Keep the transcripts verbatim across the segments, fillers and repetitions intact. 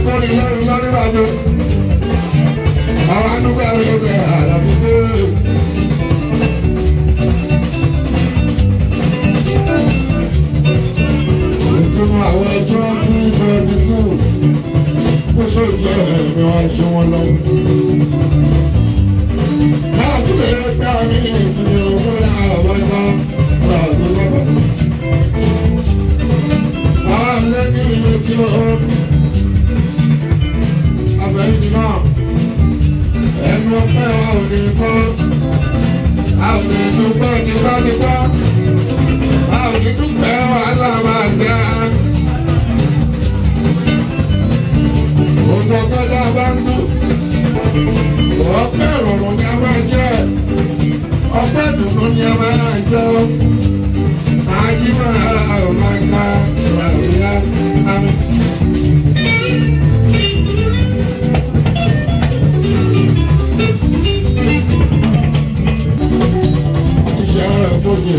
kọ́ni lọ́rùn lọ́rùn bàbá. Àwọn àdúgbò àwọn ẹgbẹ́ àlàbíkó. Ìtumọ̀ àwọn ẹjọ́ tí twenty two kó sóòjì ẹ̀mí wọn ṣe wọn lọ. Náà tún lè rí pé àmì ìsinmi owó náà wọ́n gbọ́ ọ̀rọ̀ àti lọ́wọ́. Àwọn ilé ní ìlú tí ó abẹ́yìn náà ẹnu ọpẹ́ wa ò ní kọ́. A ò ní dúpẹ́ tipátipá. A ò ní dúpẹ́ wàhálà máa ṣe á. Gbogbo ọpẹ́ tá a bá ń dùn. Ọpẹ́ ìrọ̀rùn ni a máa jẹ́. Ọpẹ́ ìdùnnú ni a máa jẹ́. Àjíbọ̀ ara ò máa gba ìrànlọ́wọ́ àmì. Iṣẹ́ rẹ̀ fòjì.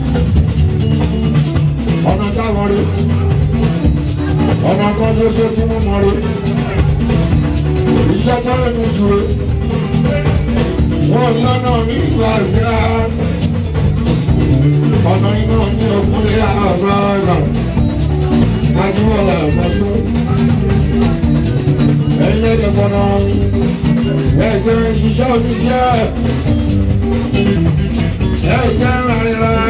Ọ̀nà táwọn rí. Ọ̀nà kan ṣoṣo tí mo mọ̀ rí. Iṣẹ́ tó lè mú jùlọ. Wọ́n lọ́nà ní ìgbà sí a. Ọ̀nà iná ní òkúlé àgbà ọ̀nà. Ajíwọ̀lá ẹ̀fọ́sọ́. Ẹ̀yin lẹ́dẹ̀ fọ́nà mi. Ẹ̀jẹ̀ ìṣiṣẹ́ omi jẹ́. Ẹ̀jẹ̀ ìrànlẹ́ra.